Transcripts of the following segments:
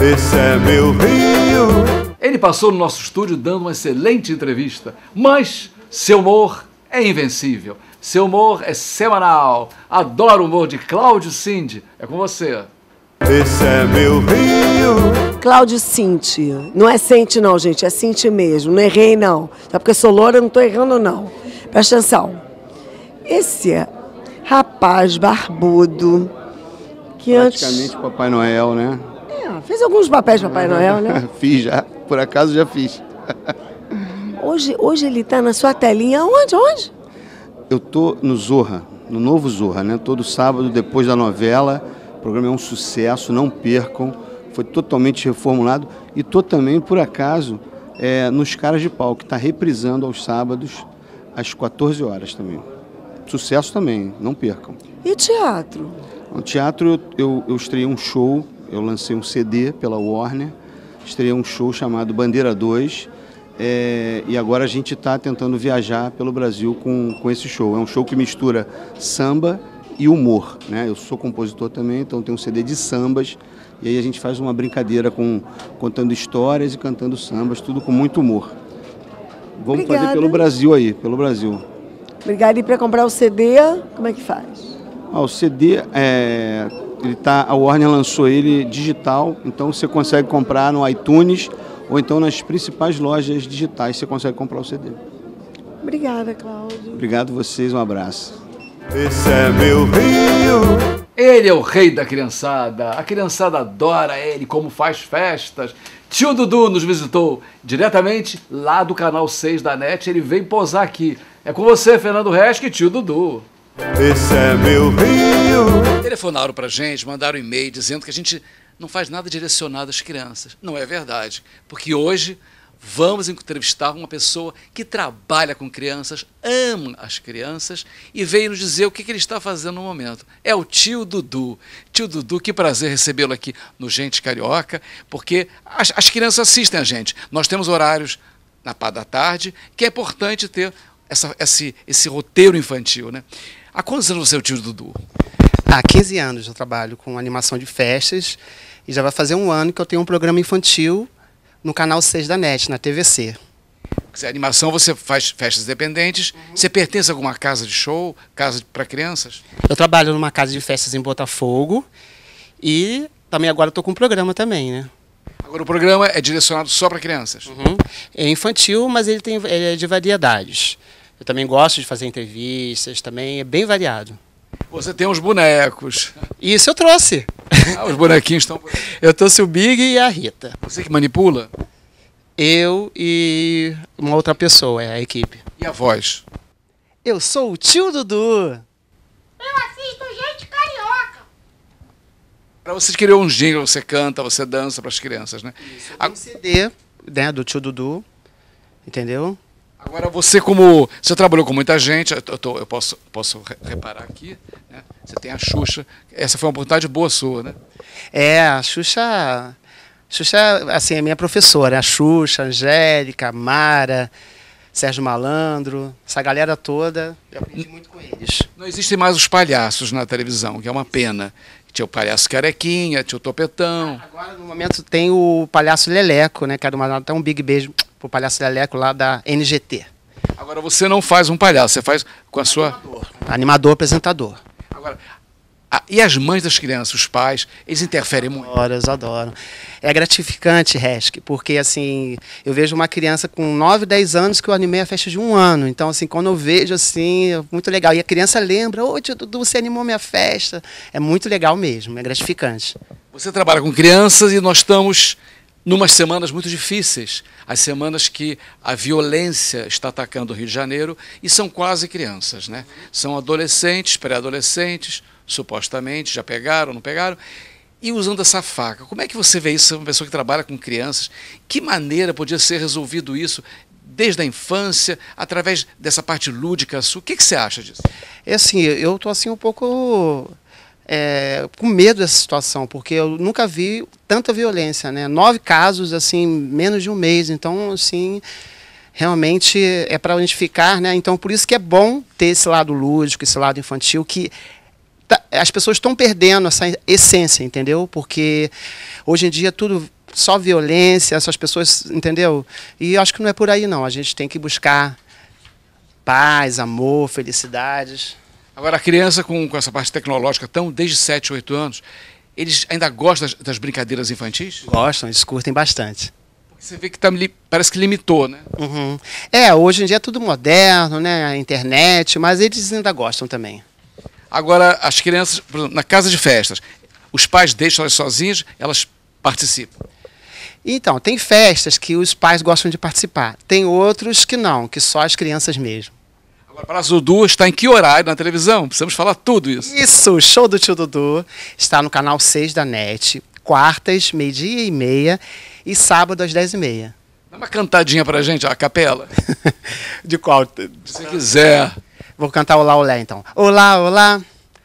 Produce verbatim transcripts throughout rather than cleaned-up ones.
Esse é meu Rio. Ele passou no nosso estúdio dando uma excelente entrevista, mas seu humor é invencível, seu humor é semanal. Adoro o humor de Cláudio Cindy. É com você. Esse é meu Rio. Cláudio Cindy. Não é Cindy não, gente, é Cindy mesmo. Não errei não. Só porque eu sou loura, eu não estou errando não. Presta atenção. Esse rapaz barbudo que praticamente antes... Papai Noel, né? É, fez alguns papéis de Papai Noel, né? Fiz já, por acaso já fiz. Hoje, hoje ele está na sua telinha. Onde? Onde? Eu tô no Zorra, no novo Zorra, né? Todo sábado depois da novela. O programa é um sucesso, não percam. Foi totalmente reformulado. E tô também, por acaso, é, nos Caras de Pau, que está reprisando aos sábados, às quatorze horas também. Sucesso também, não percam. E teatro? No teatro eu, eu, eu estreiei um show, eu lancei um C D pela Warner, estreiei um show chamado Bandeira dois, é, e agora a gente está tentando viajar pelo Brasil com, com esse show. É um show que mistura samba e humor, né? Eu sou compositor também, então tem um C D de sambas, e aí a gente faz uma brincadeira com, contando histórias e cantando sambas, tudo com muito humor. Vamos Obrigada. fazer pelo Brasil aí, pelo Brasil. Obrigada. E para comprar o C D, como é que faz? Ah, o C D, é, ele tá, a Warner lançou ele digital, então você consegue comprar no iTunes ou então nas principais lojas digitais você consegue comprar o C D. Obrigada, Cláudio. Obrigado a vocês, um abraço. Esse é meu Rio. Ele é o rei da criançada. A criançada adora ele, como faz festas. Tio Dudu nos visitou diretamente lá do Canal seis da NET. Ele vem posar aqui. É com você, Fernando Resque e Tio Dudu. Esse é meu Rio. Telefonaram pra gente, mandaram um e-mail dizendo que a gente não faz nada direcionado às crianças. Não é verdade, porque hoje vamos entrevistar uma pessoa que trabalha com crianças, ama as crianças e veio nos dizer o que, que ele está fazendo no momento. É o Tio Dudu. Tio Dudu, que prazer recebê-lo aqui no Gente Carioca, porque as, as crianças assistem a gente. Nós temos horários na parte da tarde, que é importante ter essa, esse, esse roteiro infantil, né? Há quantos anos você é o Tio Dudu? Há quinze anos eu trabalho com animação de festas e já vai fazer um ano que eu tenho um programa infantil no Canal seis da NET, na T V C. Se a animação você faz festas independentes, uhum. Você pertence a alguma casa de show, casa para crianças? Eu trabalho numa casa de festas em Botafogo e também agora estou com um programa também, né? Agora o programa é direcionado só para crianças? Uhum. É infantil, mas ele, tem, ele é de variedades. Eu também gosto de fazer entrevistas, também é bem variado. Você tem uns bonecos. Isso eu trouxe. Ah, os bonequinhos estão... Eu trouxe o Big e a Rita. Você que manipula? Eu e uma outra pessoa, é a equipe. E a voz? Eu sou o Tio Dudu. Eu assisto Gente Carioca. Para vocês criou um jingle, você canta, você dança para as crianças, né? Isso, eu tenho um C D, né, do Tio Dudu, entendeu? Agora você como... Você trabalhou com muita gente, eu, tô, eu posso, posso reparar aqui, né? Você tem a Xuxa, essa foi uma oportunidade boa sua, né? É, a Xuxa... Xuxa, assim, é minha professora, a Xuxa, a Angélica, a Mara, Sérgio Malandro, essa galera toda, eu aprendi muito com eles. Não existem mais os palhaços na televisão, que é uma pena. Tinha o palhaço Carequinha, tinha o Topetão. Agora, no momento, tem o palhaço Leleco, né? Quero mandar até um big beijo pro palhaço Leleco lá da N G T. Agora, você não faz um palhaço, você faz com a sua... Animador, Animador apresentador. Agora, a, e as mães das crianças, os pais, eles interferem muito? Adoram, eles adoram. É gratificante, Resk, porque assim, eu vejo uma criança com nove, dez anos que eu animei a festa de um ano. Então, assim, quando eu vejo, assim, é muito legal. E a criança lembra, ô, tio Dudu, você animou minha festa. É muito legal mesmo, é gratificante. Você trabalha com crianças e nós estamos numas semanas muito difíceis. As semanas que a violência está atacando o Rio de Janeiro e são quase crianças, né? São adolescentes, pré-adolescentes, supostamente, já pegaram, não pegaram. E usando essa faca, como é que você vê isso, uma pessoa que trabalha com crianças? Que maneira podia ser resolvido isso desde a infância, através dessa parte lúdica sua? O que, que você acha disso? É assim, eu estou assim um pouco é, com medo dessa situação, porque eu nunca vi tanta violência, né? Nove casos, assim, menos de um mês. Então, assim, realmente é para unificar, né? Então, por isso que é bom ter esse lado lúdico, esse lado infantil, que tá, as pessoas estão perdendo essa essência, entendeu? Porque hoje em dia tudo só violência, essas pessoas, entendeu? E eu acho que não é por aí, não. A gente tem que buscar paz, amor, felicidades. Agora, a criança com, com essa parte tecnológica, tão desde sete, oito anos, eles ainda gostam das, das brincadeiras infantis? Gostam, eles curtem bastante. Você vê que tá, parece que limitou, né? Uhum. É, hoje em dia é tudo moderno, né? A internet, mas eles ainda gostam também. Agora, as crianças, por exemplo, na casa de festas, os pais deixam elas sozinhas, elas participam. Então, tem festas que os pais gostam de participar. Tem outros que não, que só as crianças mesmo. Agora, Praça Dudu está em que horário na televisão? Precisamos falar tudo isso. Isso, o show do Tio Dudu está no canal seis da NET, quartas, meio-dia e meia e sábado às dez e meia. Dá uma cantadinha pra gente, a capela. De qual? Se você quiser. Vou cantar Olá, Olé, então. Olá, olá,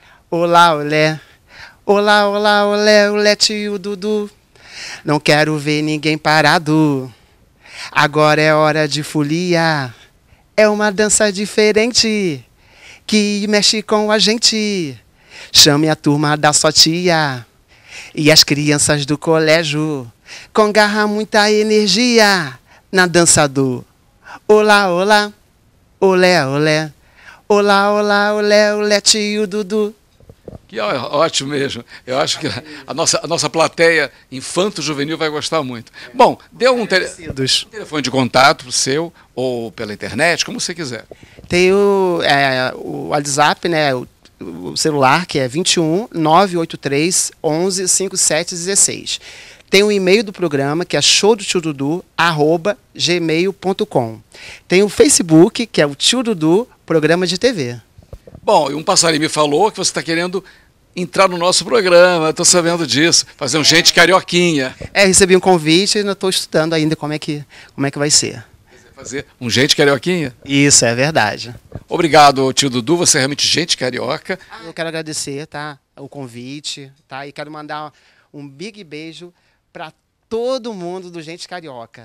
olá, olé, olá, olá, olé, olé, tio Dudu. Não quero ver ninguém parado. Agora é hora de folia. É uma dança diferente que mexe com a gente. Chame a turma da sua tia e as crianças do colégio com garra, muita energia na dança do olá, olá, olé, olé, olá, olá, olé, olé, tio Dudu. Que é ótimo mesmo. Eu acho que a nossa, a nossa plateia infanto-juvenil vai gostar muito. Bom, dê um, tele, um telefone de contato seu ou pela internet, como você quiser. Tem o, é, o WhatsApp, né, o, o celular, que é vinte e um, nove oito três, onze, cinquenta e sete, dezesseis. Tem o e-mail do programa, que é showdotiodudu, arroba gmail ponto com. Tem o Facebook, que é o Tio Dudu, programa de T V. Bom, e um passarinho me falou que você está querendo entrar no nosso programa, estou sabendo disso, fazer um Gente Carioquinha. É, recebi um convite e ainda estou estudando ainda como é, que, como é que vai ser. Fazer um Gente Carioquinha? Isso, é verdade. Obrigado, tio Dudu, você é realmente gente carioca. Eu quero agradecer, tá, o convite, tá, e quero mandar um big beijo para todo mundo do Gente Carioca.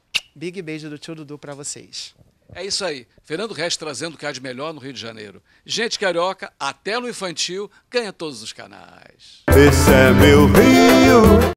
Big beijo do tio Dudu para vocês. É isso aí. Fernando Reis trazendo o que há de melhor no Rio de Janeiro. Gente carioca, até no infantil, ganha todos os canais. Esse é meu Rio.